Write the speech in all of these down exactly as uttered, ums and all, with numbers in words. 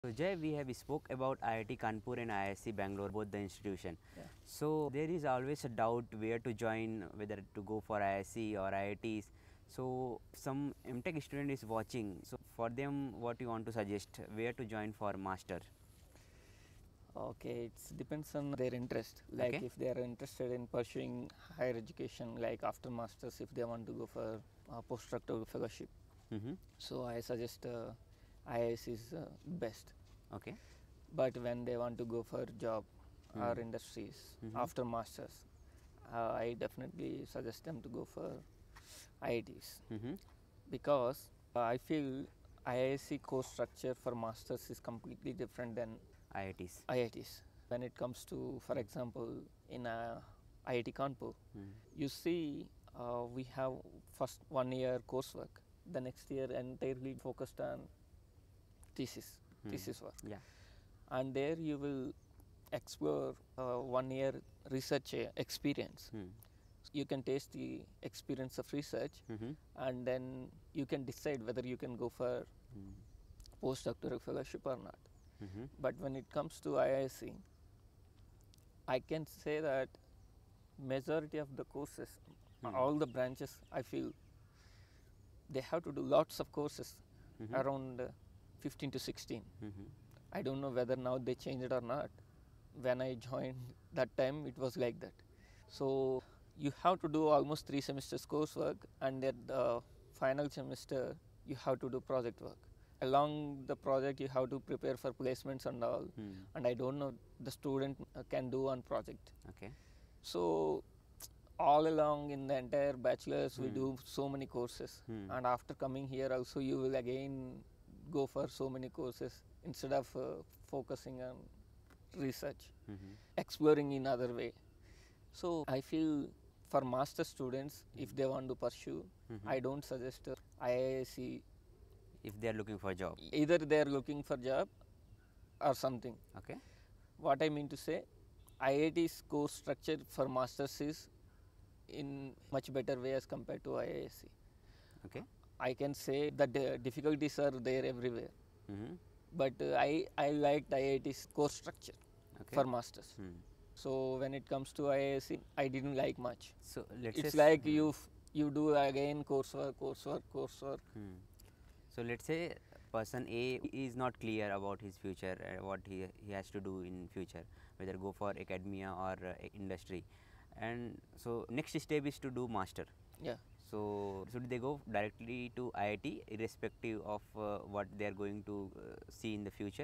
So Jay, we have spoke about I I T Kanpur and I I S c Bangalore, both the institution. Yeah. So there is always a doubt where to join, whether to go for I I S c or I I Ts. So if some M Tech student is watching, so for them, what you want to suggest, where to join for master? Okay, it depends on their interest. Like Okay. if they are interested in pursuing higher education, like after masters, if they want to go for uh, postdoctoral fellowship, Mm-hmm. so I suggest uh, I I S is uh, best. Okay. But when they want to go for job Mm. or industries Mhm. after masters, uh, I definitely suggest them to go for I I Ts Mm-hmm. because uh, I feel I I S c course structure for masters is completely different than I I Ts. I I Ts. When it comes to, for example, in uh, I I T Kanpur, Mm. you see uh, we have first one year coursework, the next year entirely focused on thesis, Mm. thesis work. Yeah. And there you will explore uh, one year research uh, experience. Mm. You can taste the experience of research, Mm-hmm. and then you can decide whether you can go for Mm. postdoctoral fellowship or not. Mm-hmm. But when it comes to I I S c, I can say that majority of the courses, Mm. all the branches, I feel they have to do lots of courses, Mm-hmm. around uh, fifteen to sixteen. Mm-hmm. I don't know whether now they changed it or not. When I joined that time, it was like that. So you have to do almost three semesters coursework, and at the final semester, you have to do project work. Along the project, you have to prepare for placements and all. Mm. And I don't know the student uh, can do on project. Okay. So all along in the entire bachelor's, we Hmm. do so many courses, Hmm. and after coming here also you will again go for so many courses instead of uh, focusing on research, Mm-hmm. exploring in other way. So I feel for master students, if they want to pursue, Mm-hmm. I don't suggest uh, I I S c. If they are looking for a job. Either they are looking for job or something. Okay. What I mean to say, I I T's course structure for masters is in much better way as compared to I I S c. Okay. I can say that the difficulties are there everywhere, Mm-hmm. but uh, I I liked I I T's course structure Okay. for masters. Hmm. So when it comes to I I S c, I didn't like much. So let's It's say like hmm. you f- you do again coursework, coursework, coursework. Hmm. So let's say person A is not clear about his future, uh, what he he has to do in future, whether go for academia or uh, industry, and so next step is to do master. Yeah. So should they go directly to I I T irrespective of uh, what they are going to uh, see in the future?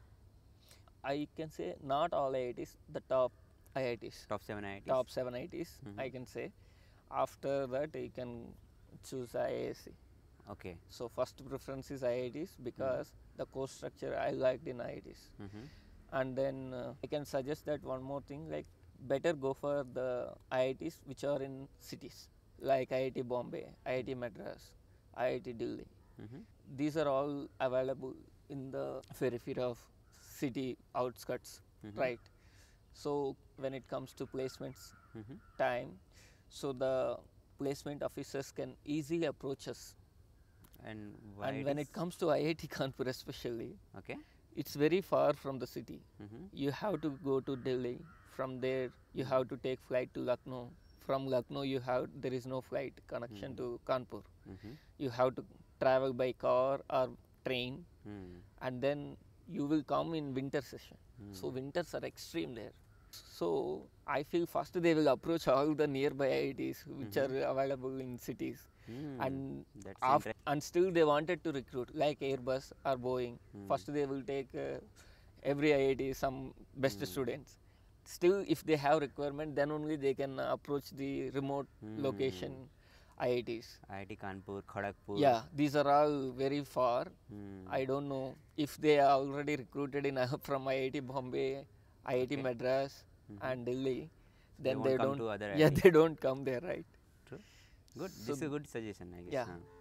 I can say not all I I Ts, the top I I Ts, Top seven I I Ts. top seven I I Ts, Mhm. I can say. After that, you can choose I I S c. Okay. So first preference is I I Ts because the course structure I liked in I I Ts. Mm-hmm. And then uh, I can suggest that one more thing, like better go for the I I Ts which are in cities like I I T Bombay, I I T Madras, I I T Delhi. Mm-hmm. These are all available in the periphery of city outskirts, Mm-hmm. right? So when it comes to placements Mm-hmm. time, so the placement officers can easily approach us. And why And it when is? it comes to I I T Kanpur especially, Okay. it's very far from the city. Mm-hmm. You have to go to Delhi. From there, you have to take flight to Lucknow. From Lucknow, you have there is no flight connection Mhm. to Kanpur. Mm-hmm. You have to travel by car or train, Mm. and then you will come in winter session. So Mm. winters are extreme there. So I feel first they will approach all the nearby I I Ts which Mhm. are available in cities, Mm. and That's af- interesting. and still they wanted to recruit like Airbus or Boeing. Mm. First they will take uh, every I I T some best Mm. students. Still, if they have requirement, then only they can uh, approach the remote Mm. location I I Ts. I I T Kanpur, Kharagpur. Yeah, these are all very far. Mm. I don't know if they are already recruited in uh, from I I T Bombay, I I T Okay. Madras, Mhm. and Delhi. They Then won't they come don't. to other Yeah, I I Ts. they don't come there, right? True. Good. So This is a good suggestion, I guess. yeah. Huh.